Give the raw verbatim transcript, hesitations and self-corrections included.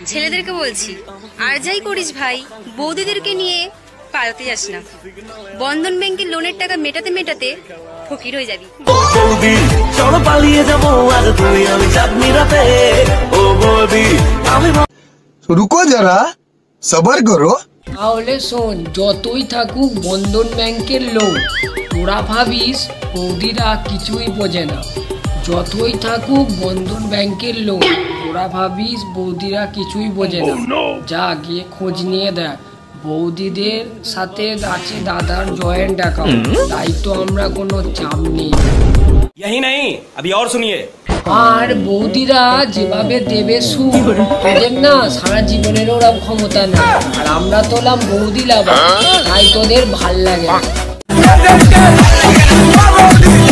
ছেলেদেরকে বলছি, আর যাই করিস ভাই, বৌদিদেরকে নিয়ে পালাতে যাস না। বন্ধন ব্যাংকের লোনের টাকা মেটাতে মেটাতে ফকির হয়ে যাবি। চলো পালিয়ে যাবো আজ তুই আমি চাঁদনি রাতে। ও বৌদি আমি রুকো যারা, সবার করো। তাহলে শোন, যতই থাকুক বন্ধন ব্যাংকের লোন, তোরা ভাবিস বৌদিরা কিছুই বোঝে না। যতই থাকুক বন্ধন ব্যাংকের লোন, তোরা ভাবিস বৌদিরা কিছুই বোঝে না। যা গিয়ে খোঁজ নিয়ে দেখ, বৌদিদের সাথে আছে দাদার জয়েন্ট অ্যাকাউন্ট, তাই তো আমরা কোনো চাপ নেই। यही नहीं, अभी और सुनिए। আর বৌদিরা যেভাবে দেবে সুদ, তোদের না সারা জীবনের ওরা ক্ষমতা নেই। আর আমরা তোলাম বৌদি লাভ, তাই তোদের ভাল লাগে।